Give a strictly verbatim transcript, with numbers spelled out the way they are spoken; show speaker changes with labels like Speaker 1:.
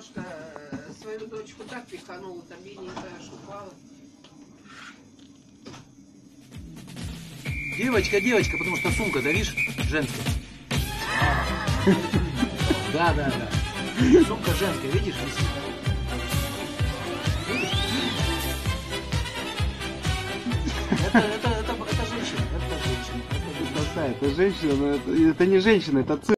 Speaker 1: что свою дочку так пиханула, там бедненькая аж упала.
Speaker 2: Девочка, девочка, потому что сумка, да, видишь, женская. Да, да, да. Сумка женская, видишь, висит. Это, это, это, это женщина, это женщина.
Speaker 3: Это, это женщина, но это, это не женщина, это цирк.